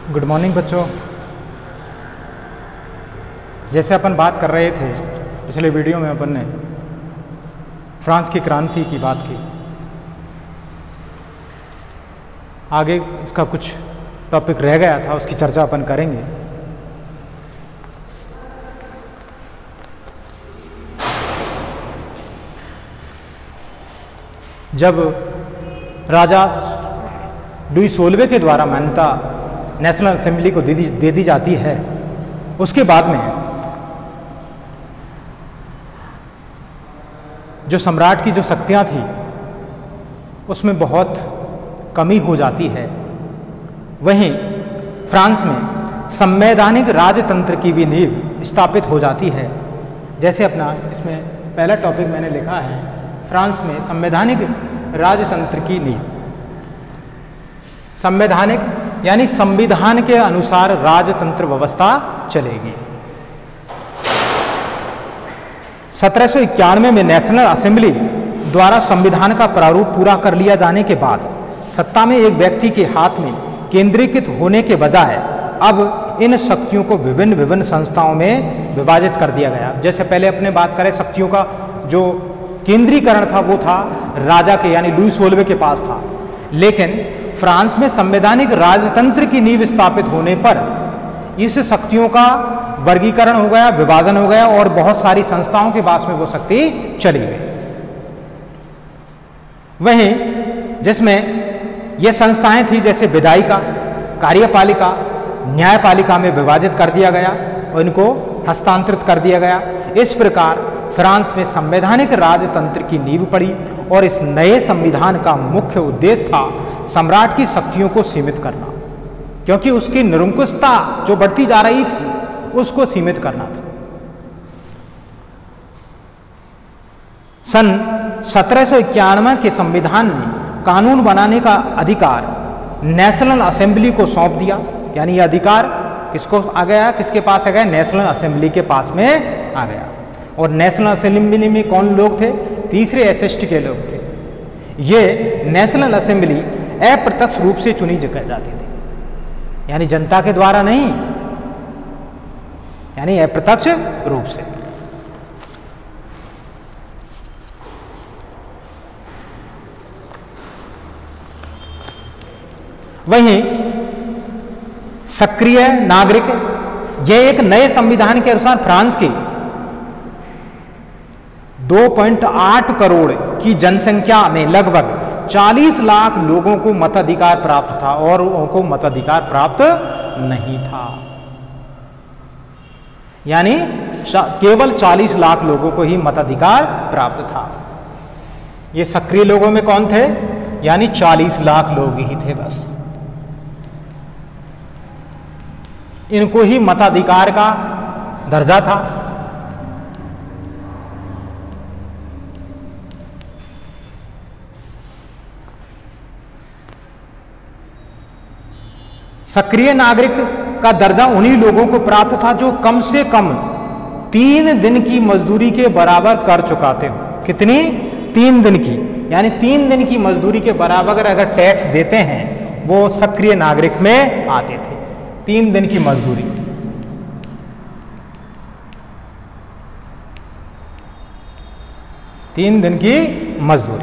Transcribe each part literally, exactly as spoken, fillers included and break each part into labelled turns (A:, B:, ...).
A: Good morning बच्चों। जैसे अपन बात कर रहे थे पिछले वीडियो में, अपन ने फ्रांस की क्रांति की बात की। आगे इसका कुछ टॉपिक रह गया था, उसकी चर्चा अपन करेंगे। जब राजा लुई सोलहवें के द्वारा मान्यता नेशनल असेंबली को दे दी दे दी जाती है, उसके बाद में जो सम्राट की जो शक्तियां थी उसमें बहुत कमी हो जाती है। वहीं फ्रांस में संवैधानिक राजतंत्र की भी नींव स्थापित हो जाती है। जैसे अपना इसमें पहला टॉपिक मैंने लिखा है, फ्रांस में संवैधानिक राजतंत्र की नींव। संवैधानिक यानी संविधान के अनुसार राजतंत्र व्यवस्था चलेगी। सत्रह सौ इक्यानवे में नेशनल असेंबली द्वारा संविधान का प्रारूप पूरा कर लिया जाने के बाद सत्ता में एक व्यक्ति के हाथ में केंद्रीकृत होने के बजाय अब इन शक्तियों को विभिन्न विभिन्न संस्थाओं में विभाजित कर दिया गया। जैसे पहले अपने बात करें, शक्तियों का जो केंद्रीकरण था वो था राजा के यानी लुई सोलहवें के पास था। लेकिन फ्रांस में संवैधानिक राजतंत्र की नींव स्थापित होने पर इस शक्तियों का वर्गीकरण हो गया, विभाजन हो गया और बहुत सारी संस्थाओं के पास में वो शक्ति चली गई। वहीं जिसमें ये संस्थाएं थी जैसे विधायिका, कार्यपालिका, न्यायपालिका में विभाजित कर दिया गया और इनको हस्तांतरित कर दिया गया। इस प्रकार फ्रांस में संवैधानिक राजतंत्र की नींव पड़ी और इस नए संविधान का मुख्य उद्देश्य था सम्राट की शक्तियों को सीमित करना, क्योंकि उसकी निरंकुशता जो बढ़ती जा रही थी उसको सीमित करना था। सन सत्रह सौ इक्यानवे के संविधान में कानून बनाने का अधिकार नेशनल असेंबली को सौंप दिया। यानी यह अधिकार किसको आ गया, किसके पास आ गया? नेशनल असेंबली के पास में आ गया। और नेशनल असेंबली में कौन लोग थे? तीसरे एसएसटी के लोग थे। ये नेशनल असेंबली अप्रत्यक्ष रूप से चुनी जाती थी, यानी जनता के द्वारा नहीं, यानी अप्रत्यक्ष रूप से। वहीं सक्रिय नागरिक, यह एक नए संविधान के अनुसार फ्रांस की दो पॉइंट आठ करोड़ की जनसंख्या में लगभग चालीस लाख लोगों को मताधिकार प्राप्त था और उनको मताधिकार प्राप्त नहीं था। यानी केवल चालीस लाख लोगों को ही मताधिकार प्राप्त था। ये सक्रिय लोगों में कौन थे? यानी चालीस लाख लोग ही थे बस। इनको ही मताधिकार का दर्जा था। सक्रिय नागरिक का दर्जा उन्हीं लोगों को प्राप्त था जो कम से कम तीन दिन की मजदूरी के बराबर कर चुकाते हो। कितनी? तीन दिन की। यानी तीन दिन की मजदूरी के बराबर अगर टैक्स देते हैं वो सक्रिय नागरिक में आते थे। तीन दिन की मजदूरी, तीन दिन की मजदूरी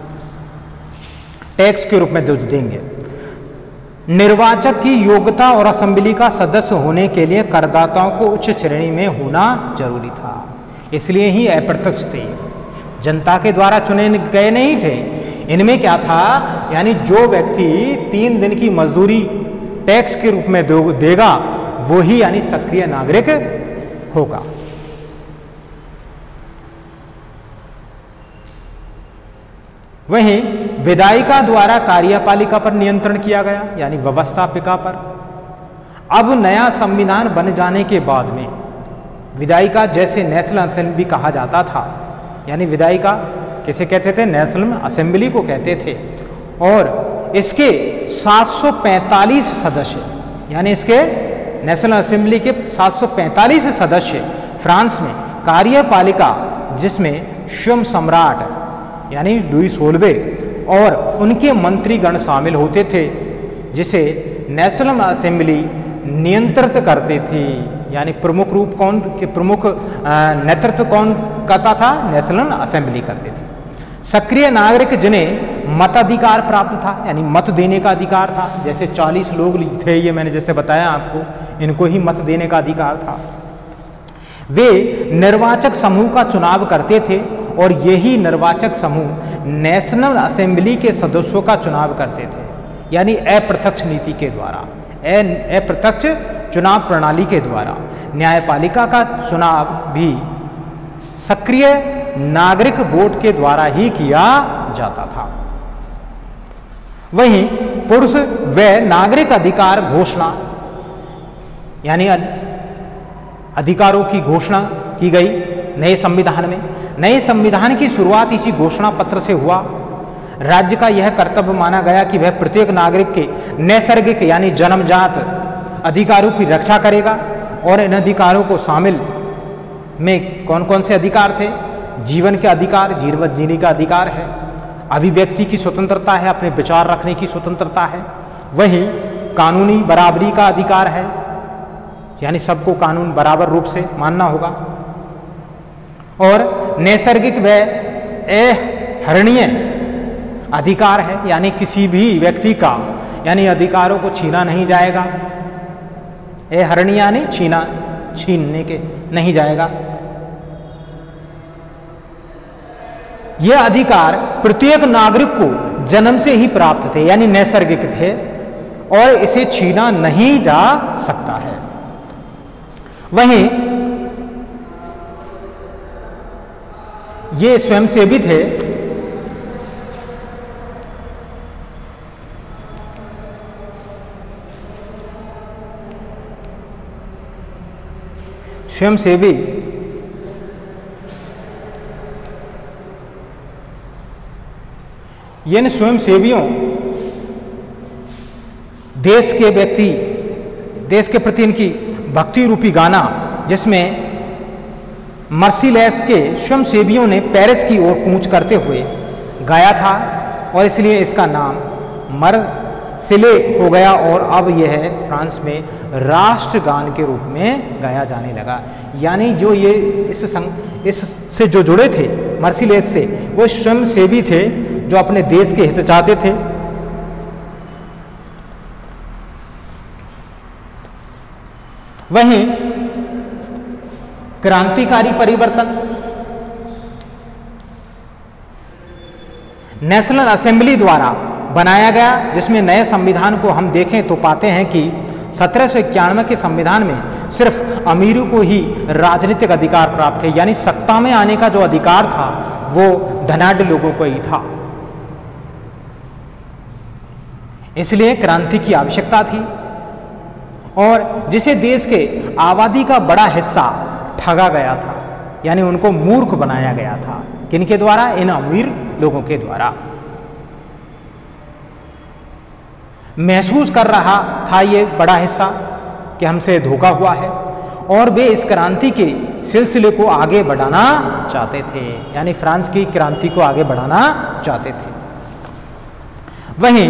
A: टैक्स के रूप में जो देंगे। निर्वाचक की योग्यता और असेंबली का सदस्य होने के लिए करदाताओं को उच्च श्रेणी में होना जरूरी था, इसलिए ही अप्रत्यक्ष थे, जनता के द्वारा चुने गए नहीं थे। इनमें क्या था? यानी जो व्यक्ति तीन दिन की मजदूरी टैक्स के रूप में देगा वो ही यानी सक्रिय नागरिक होगा। वहीं विधायिका द्वारा कार्यपालिका पर नियंत्रण किया गया, यानी व्यवस्थापिका पर। अब नया संविधान बन जाने के बाद में विधायिका, जैसे नेशनल असेंबली कहा जाता था, यानी विधायिका किसे कहते थे? नेशनल असेंबली को कहते थे। और इसके सात सौ पैंतालीस सदस्य, यानी इसके नेशनल असेंबली के सात सौ पैंतालीस सदस्य फ्रांस में कार्यपालिका, जिसमें स्वयं सम्राट यानी लुई सोलहवें और उनके मंत्रीगण शामिल होते थे, जिसे नेशनल असेंबली नियंत्रित करते थे। यानी प्रमुख रूप कौन के प्रमुख नेतृत्व कौन करता था? नेशनल असेंबली करते थे। सक्रिय नागरिक जिन्हें मताधिकार प्राप्त था, यानी मत देने का अधिकार था, जैसे चालीस लोग थे, ये मैंने जैसे बताया आपको, इनको ही मत देने का अधिकार था। वे निर्वाचक समूह का चुनाव करते थे और यही निर्वाचक समूह नेशनल असेंबली के सदस्यों का चुनाव करते थे, यानी अप्रत्यक्ष नीति के द्वारा, अप्रत्यक्ष चुनाव प्रणाली के द्वारा। न्यायपालिका का चुनाव भी सक्रिय नागरिक वोट के द्वारा ही किया जाता था। वहीं पुरुष व नागरिक अधिकार घोषणा, यानी अधिकारों की घोषणा की गई नए संविधान में। नए संविधान की शुरुआत इसी घोषणा पत्र से हुआ। राज्य का यह कर्तव्य माना गया कि वह प्रत्येक नागरिक के नैसर्गिक यानी जन्मजात अधिकारों की रक्षा करेगा, और इन अधिकारों को शामिल में कौन कौन से अधिकार थे? जीवन के अधिकार, जीवन जीने का अधिकार है, अभिव्यक्ति की स्वतंत्रता है, अपने विचार रखने की स्वतंत्रता है, वहीं कानूनी बराबरी का अधिकार है, यानी सबको कानून बराबर रूप से मानना होगा, और नैसर्गिक व अहरणीय अधिकार है, यानी किसी भी व्यक्ति का यानी अधिकारों को छीना नहीं जाएगा। अहरणीय यानी छीना छीनने के नहीं जाएगा। यह अधिकार प्रत्येक नागरिक को जन्म से ही प्राप्त थे, यानी नैसर्गिक थे, और इसे छीना नहीं जा सकता है। वहीं ये स्वयंसेवी थे, स्वयंसेवी यानी स्वयंसेवियों देश के व्यक्ति देश के प्रति इनकी भक्ति रूपी गाना, जिसमें मर्सीलेस के स्वयंसेवियों ने पेरिस की ओर कूच करते हुए गाया था, और इसलिए इसका नाम मर्सिले हो गया, और अब यह फ्रांस में राष्ट्रगान के रूप में गाया जाने लगा। यानी जो ये इस संग इससे जो जुड़े थे मर्सीलेस से, वो स्वयंसेवी थे जो अपने देश के हित चाहते थे। वहीं क्रांतिकारी परिवर्तन, नेशनल असेंबली द्वारा बनाया गया, जिसमें नए संविधान को हम देखें तो पाते हैं कि सत्रह सौ इक्यानवे के संविधान में सिर्फ अमीरों को ही राजनीतिक अधिकार प्राप्त थे, यानी सत्ता में आने का जो अधिकार था वो धनाढ्य लोगों को ही था। इसलिए क्रांति की आवश्यकता थी, और जिसे देश के आबादी का बड़ा हिस्सा ठगा गया था, यानी उनको मूर्ख बनाया गया था। किनके द्वारा? इन अमीर लोगों के द्वारा। महसूस कर रहा था ये बड़ा हिस्सा कि हमसे धोखा हुआ है, और वे इस क्रांति के सिलसिले को आगे बढ़ाना चाहते थे, यानी फ्रांस की क्रांति को आगे बढ़ाना चाहते थे। वहीं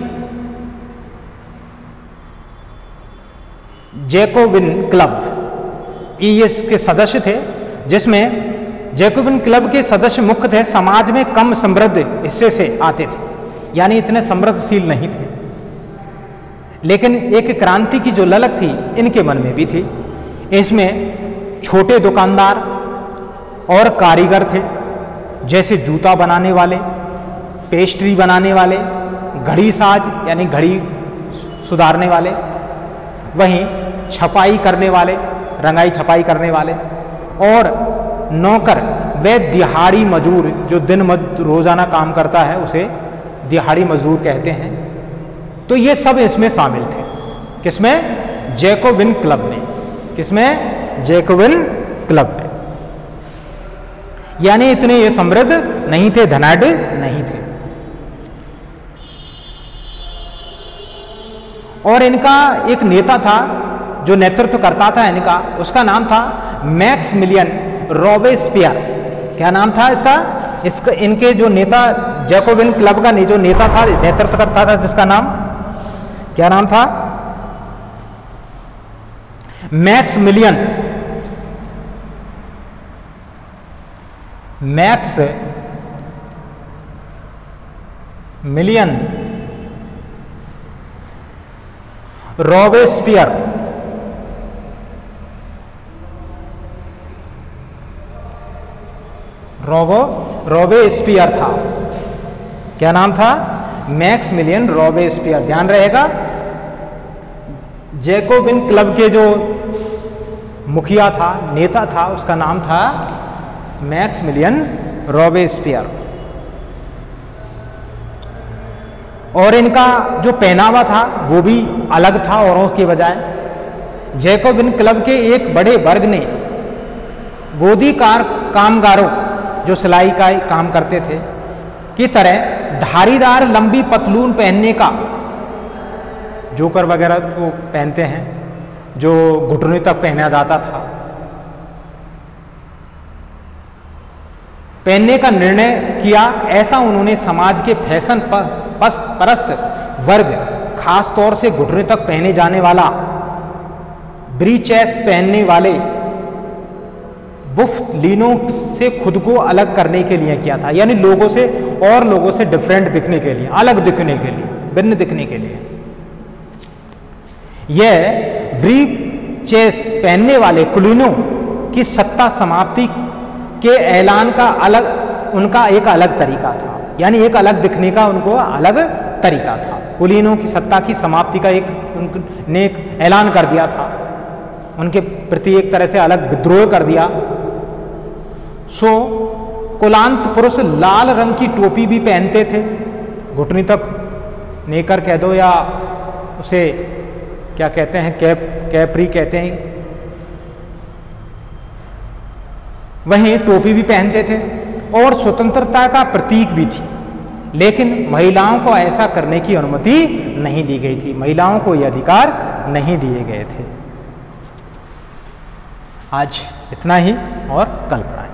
A: जैकोबिन क्लब ये के सदस्य थे, जिसमें जैकोबिन क्लब के सदस्य मुख्य थे समाज में कम समृद्ध हिस्से से आते थे, यानी इतने समृद्धशील नहीं थे, लेकिन एक क्रांति की जो ललक थी इनके मन में भी थी। इसमें छोटे दुकानदार और कारीगर थे, जैसे जूता बनाने वाले, पेस्ट्री बनाने वाले, घड़ी साज यानी घड़ी सुधारने वाले, वहीं छपाई करने वाले, रंगाई छपाई करने वाले, और नौकर वे दिहाड़ी मजदूर जो दिन मज रोजाना काम करता है उसे दिहाड़ी मजदूर कहते हैं। तो ये सब इसमें शामिल थे। किसमें? जैकोबिन क्लब में। किसमें? जैकोबिन क्लब में। यानी इतने ये समृद्ध नहीं थे, धनाढ्य नहीं थे। और इनका एक नेता था जो नेतृत्व करता था इनका, उसका नाम था मैक्सिमिलियन रॉबेस्पियर। क्या नाम था इसका? इसका इनके जो नेता जैकोबिन क्लब का जो नेता था, नेतृत्व करता था, जिसका नाम क्या नाम था? Maximilien Maximilien Robespierre robo Robespierre था। क्या नाम था? Maximilien Robespierre. ध्यान रहेगा, जैकोबिन क्लब के जो मुखिया था, नेता था, उसका नाम था मैक्स मिलियन रॉबेस्पियर। और इनका जो पहनावा था वो भी अलग था औरों के बजाय। जैकोबिन क्लब के एक बड़े वर्ग ने गोदी कार कामगारों जो सिलाई का काम करते थे की तरह धारीदार लंबी पतलून पहनने का, जोकर वगैरह को पहनते हैं जो घुटनों तक पहना जाता था, पहनने का निर्णय किया। ऐसा उन्होंने समाज के फैशन परस्त वर्ग, खास तौर से घुटने तक पहने जाने वाला ब्रीचेस पहनने वाले बुफ लीनों से खुद को अलग करने के लिए किया था। यानी लोगों से और लोगों से डिफरेंट दिखने के लिए, अलग दिखने के लिए, भिन्न दिखने के लिए। यह ब्रीचेस पहनने वाले कुलीनों की सत्ता समाप्ति के ऐलान का अलग, उनका एक अलग तरीका था। यानी एक अलग दिखने का उनको अलग तरीका था। कुलीनों की सत्ता की समाप्ति का एक उन्होंने एक ऐलान कर दिया था, उनके प्रति एक तरह से अलग विद्रोह कर दिया। सो कुलांत पुरुष लाल रंग की टोपी भी पहनते थे, घुटनी तक नेकर कह दो या उसे क्या कहते हैं, कैप कैपरी कहते हैं, वहीं टोपी भी पहनते थे और स्वतंत्रता का प्रतीक भी थी। लेकिन महिलाओं को ऐसा करने की अनुमति नहीं दी गई थी, महिलाओं को यह अधिकार नहीं दिए गए थे। आज इतना ही और कल पढ़ाएंगे।